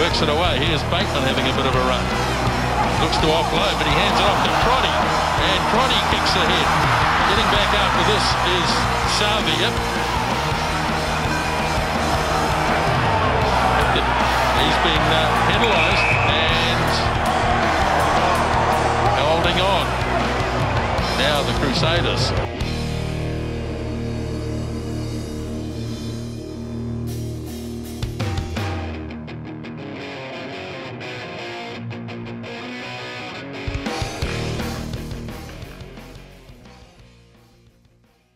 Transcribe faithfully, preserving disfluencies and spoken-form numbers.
works it away. Here's Bateman having a bit of a run. Looks to offload, but he hands it off to Crotty. And Crotty kicks ahead. Getting back after this is Savia. He's been uh, penalised and holding on. Now the Crusaders.